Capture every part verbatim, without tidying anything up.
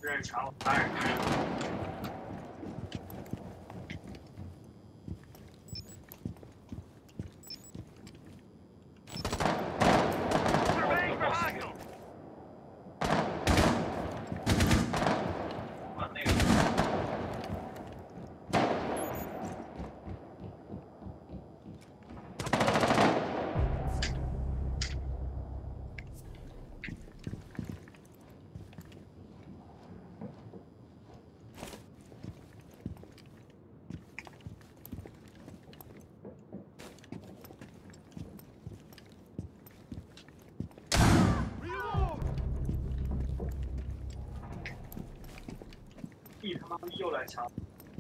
又来查。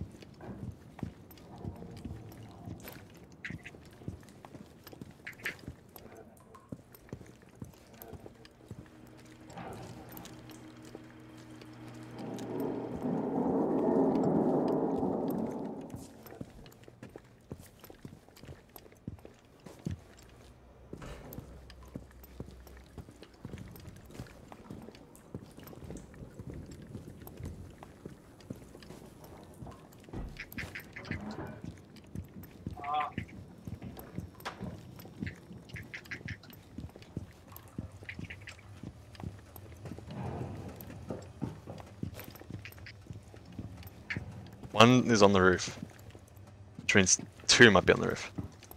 One is on the roof, which means two might be on the roof.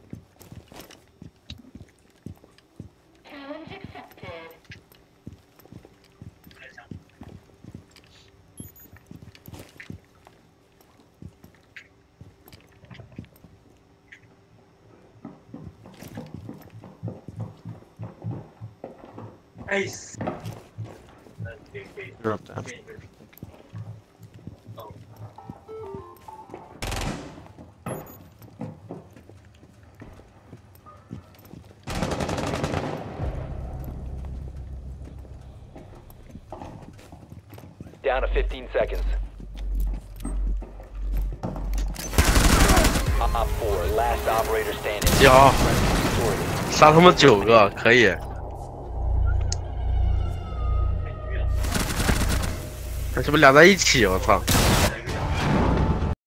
Challenge accepted. Ace. You're up, Dan. Down to fifteen seconds. Op four, last operator standing. 呀，杀他们九个，可以。这不俩在一起？我操！